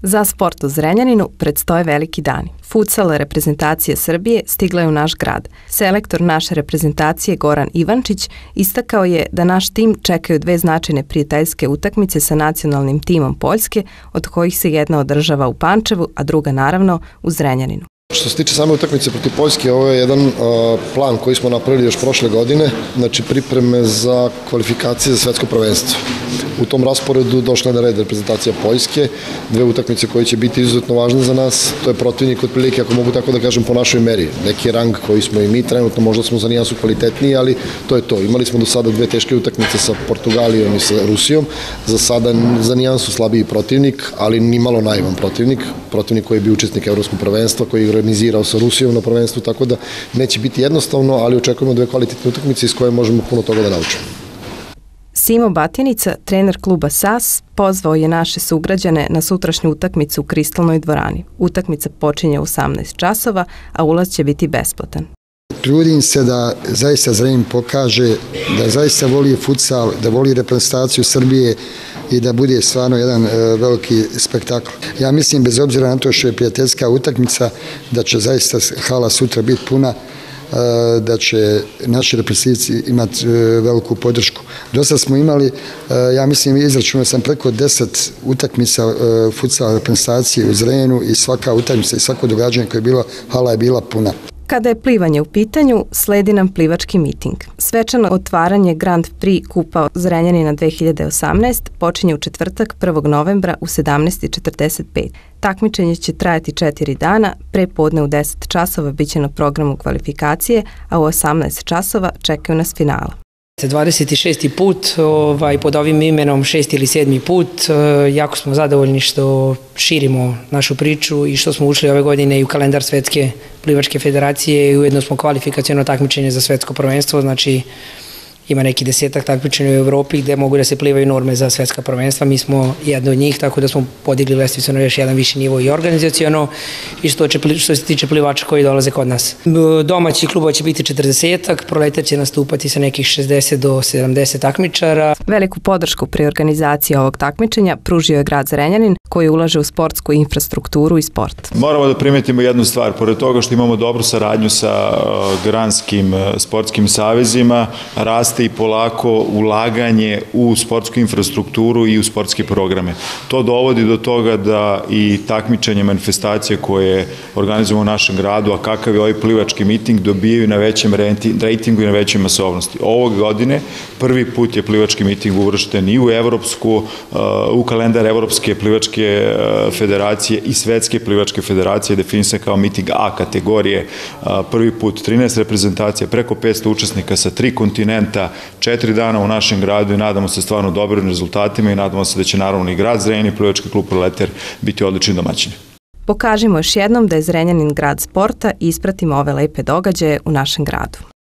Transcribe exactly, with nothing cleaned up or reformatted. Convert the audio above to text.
Za sport u Zrenjaninu predstoje veliki dani. Futsal reprezentacije Srbije stigla je u naš grad. Selektor naše reprezentacije Goran Ivančić istakao je da naš tim čekaju dve značajne prijateljske utakmice sa nacionalnim timom Poljske, od kojih se jedna održava u Pančevu, a druga naravno u Zrenjaninu. Što se tiče same utakmice protiv Poljske, ovo je jedan uh, plan koji smo napravili još prošle godine, znači pripreme za kvalifikacije za svetsko prvenstvo. U tom rasporedu došla je na red reprezentacija Poljske, dve utakmice koje će biti izuzetno važne za nas. To je protivnik otprilike, ako mogu tako da kažem, po našoj meri. Neki rang koji smo i mi trenutno, možda smo za nijansu kvalitetniji, ali to je to. Imali smo do sada dve teške utakmice sa Portugalijom i sa Rusijom. Za sada za nijansu slabiji protivnik, ali ni malo naivan protivnik. Protivnik koji je bio učesnik evropskog prvenstva, koji je organizirao sa Rusijom na prvenstvu, tako da neće biti jednostavno, ali očekujemo dve kvalitetne utakmice iz koje možemo puno toga da naučimo. Simo Batjenica, trener kluba S A S, pozvao je naše sugrađane na sutrašnju utakmicu u Kristalnoj dvorani. Utakmica počinje u osamnaest časova, a ulaz će biti besplatan. Trudim se da zaista Zrenjanin pokaže da zaista voli futsal, da voli reprezentaciju Srbije i da bude stvarno jedan veliki spektakl. Ja mislim, bez obzira na to što je prijateljska utakmica, da će zaista hala sutra biti puna, da će naši reprezentativci imati veliku podršku. Dosta smo imali, ja mislim, izračunao sam preko deset utakmica futsal reprezentacije u Zrenjaninu i svaka utakmica i svako događanje koje je bilo, hala je bila puna. Kada je plivanje u pitanju, sledi nam plivački miting. Svečano otvaranje Grand Prix Kupa Zrenjanina dve hiljade osamnaest počinje u četvrtak prvog novembra u sedamnaest i četrdeset pet. Takmičenje će trajati četiri dana, pre podne u deset časova biće na programu kvalifikacije, a u osamnaest časova čekaju nas finala. dvadeset šesti put, ovaj, pod ovim imenom šesti ili sedmi put, jako smo zadovoljni što širimo našu priču i što smo ušli ove godine i u kalendar Svetske plivačke federacije i ujedno smo kvalifikaciono takmičenje za svetsko prvenstvo, znači ima neki desetak takmičenja u Evropi gde mogu da se plivaju norme za svetska prvenstva. Mi smo jedno od njih, tako da smo podigli lestvicu na još jedan viši nivo i organizaciono i što, što se tiče plivača koji dolaze kod nas. Domaći kluba će biti četrdesetak, proletar će nastupati sa nekih šezdeset do sedamdeset takmičara. Veliku podršku pri organizaciji ovog takmičenja pružio je grad Zrenjanin, koji ulaže u sportsku infrastrukturu i sport. Moramo da primetimo jednu stvar, pored toga što imamo dobru saradnju sa granskim sportskim savezima, raste i polako ulaganje u sportsku infrastrukturu i u sportske programe. To dovodi do toga da i takmičenje, manifestacije koje organizujemo u našem gradu, a kakav je ovaj plivački miting, dobijaju na većem rejtingu i na većoj masovnosti. Ovog godine prvi put je plivački miting uvršten i u evropsku, u kalendar Evropske plivačke federacije i Svetske plivačke federacije, definisan kao miting A kategorije. Prvi put trinaest reprezentacija, preko petsto učesnika sa tri kontinenta, četiri dana u našem gradu i nadamo se stvarno dobrim rezultatima i nadamo se da će naravno i grad Zrenjanin i plivački klub Proletar biti odlični domaćini. Pokažimo još jednom da je Zrenjanin grad sporta i ispratimo ove lepe događaje u našem gradu.